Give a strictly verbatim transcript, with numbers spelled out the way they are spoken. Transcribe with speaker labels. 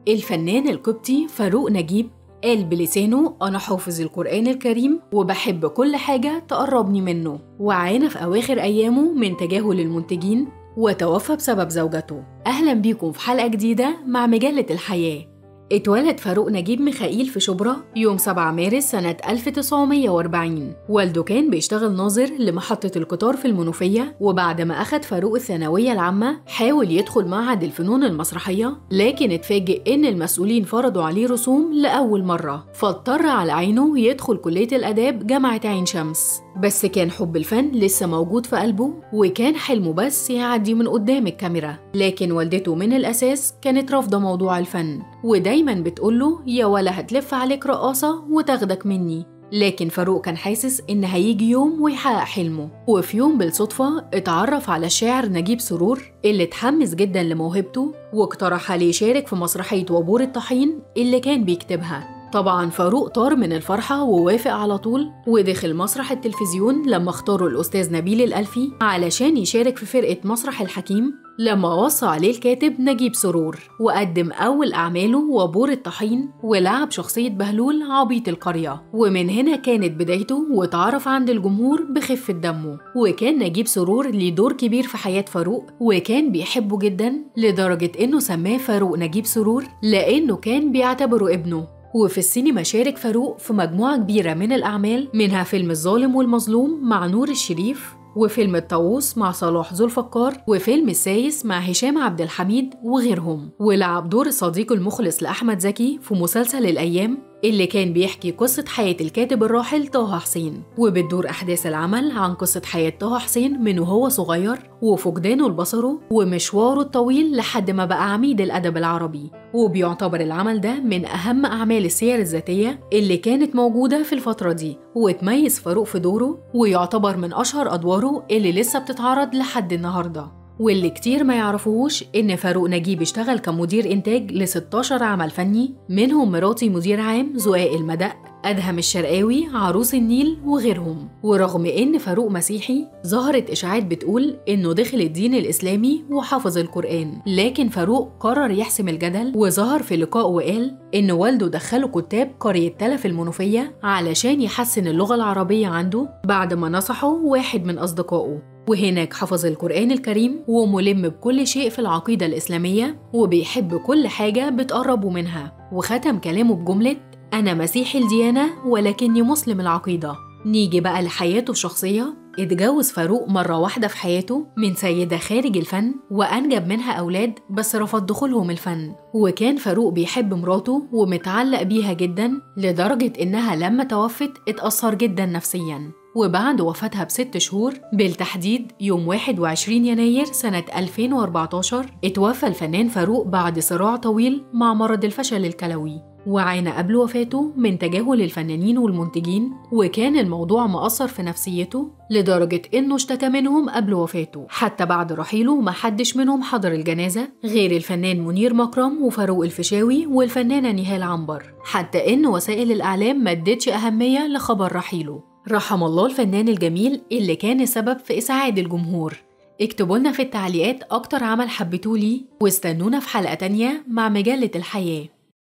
Speaker 1: الفنان القبطي فاروق نجيب قال بلسانه: أنا حافظ القرآن الكريم وبحب كل حاجة تقربني منه، وعانى في أواخر أيامه من تجاهل المنتجين وتوفى بسبب زوجته. أهلا بيكم في حلقة جديدة مع مجلة الحياة. اتولد فاروق نجيب ميخائيل في شبرا يوم سبعة مارس سنة ألف وتسعمية وأربعين. والده كان بيشتغل ناظر لمحطة القطار في المنوفية، وبعد ما أخد فاروق الثانوية العامة حاول يدخل معهد الفنون المسرحية، لكن اتفاجئ إن المسؤولين فرضوا عليه رسوم لأول مرة، فاضطر على عينه يدخل كلية الآداب جامعة عين شمس. بس كان حب الفن لسه موجود في قلبه، وكان حلمه بس يعدي من قدام الكاميرا. لكن والدته من الأساس كانت رافضة موضوع الفن، ودايما بتقوله: يا ولا هتلف عليك رقاصة وتاخدك مني. لكن فاروق كان حاسس إن هيجي يوم ويحقق حلمه. وفي يوم بالصدفة اتعرف على الشاعر نجيب سرور اللي اتحمس جدا لموهبته، واقترح عليه يشارك في مسرحية وبور الطحين اللي كان بيكتبها. طبعا فاروق طار من الفرحة ووافق على طول، ودخل مسرح التلفزيون لما اختاروا الأستاذ نبيل الألفي علشان يشارك في فرقة مسرح الحكيم، لما وصى عليه الكاتب نجيب سرور، وقدم أول أعماله وبور الطحين، ولعب شخصية بهلول عبيط القرية. ومن هنا كانت بدايته، واتعرف عند الجمهور بخفة دمه. وكان نجيب سرور ليه دور كبير في حياة فاروق، وكان بيحبه جدا لدرجة إنه سماه فاروق نجيب سرور لأنه كان بيعتبره ابنه. وفي السينما شارك فاروق في مجموعة كبيرة من الأعمال، منها فيلم الظالم والمظلوم مع نور الشريف، وفيلم الطاووس مع صلاح ذو الفقار، وفيلم السايس مع هشام عبد الحميد وغيرهم. ولعب دور الصديق المخلص لأحمد زكي في مسلسل الأيام اللي كان بيحكي قصة حياة الكاتب الراحل طه حسين، وبتدور أحداث العمل عن قصة حياة طه حسين من وهو صغير وفقدانه لبصره ومشواره الطويل لحد ما بقى عميد الأدب العربي. وبيعتبر العمل ده من أهم أعمال السير الذاتية اللي كانت موجودة في الفترة دي، وتميز فاروق في دوره، ويعتبر من أشهر أدواره اللي لسه بتتعرض لحد النهاردة. واللي كتير ما يعرفوهوش إن فاروق نجيب اشتغل كمدير إنتاج ل ستاشر عمل فني، منهم مراتي مدير عام، زقاق المدق، أدهم الشرقاوي، عروس النيل وغيرهم. ورغم إن فاروق مسيحي، ظهرت إشاعات بتقول إنه دخل الدين الإسلامي وحفظ القرآن، لكن فاروق قرر يحسم الجدل، وظهر في لقاء وقال إن والده دخله كتاب قرية تلف المنوفية علشان يحسن اللغة العربية عنده بعد ما نصحه واحد من أصدقائه. وهناك حفظ القرآن الكريم وملم بكل شيء في العقيدة الإسلامية، وبيحب كل حاجة بتقربه منها. وختم كلامه بجملة: أنا مسيحي الديانة ولكني مسلم العقيدة. نيجي بقى لحياته الشخصية. اتجوز فاروق مرة واحدة في حياته من سيدة خارج الفن، وأنجب منها أولاد بس رفض دخولهم الفن. وكان فاروق بيحب مراته ومتعلق بيها جدا، لدرجة إنها لما توفت اتأثر جدا نفسيا. وبعد وفاتها بست شهور، بالتحديد يوم واحد وعشرين يناير سنة ألفين وأربعتاشر، اتوفى الفنان فاروق بعد صراع طويل مع مرض الفشل الكلوي. وعانى قبل وفاته من تجاهل الفنانين والمنتجين، وكان الموضوع مأثر في نفسيته لدرجة إنه اشتكى منهم قبل وفاته. حتى بعد رحيله محدش منهم حضر الجنازة غير الفنان منير مكرم وفاروق الفيشاوي والفنانة نهال عنبر، حتى إن وسائل الإعلام ما ادتش أهمية لخبر رحيله. رحم الله الفنان الجميل اللي كان السبب في إسعاد الجمهور. اكتبوا لنا في التعليقات أكتر عمل حبيتوه ليه، واستنونا في حلقة تانية مع مجلة الحياة.